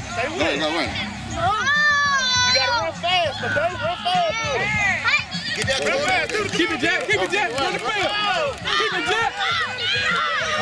Stay with it. Go run. You gotta run fast, okay? Run fast with it. Get that. Run fast. Keep it, Jack. Keep it, Jack. Run the field. Keep it, Jack.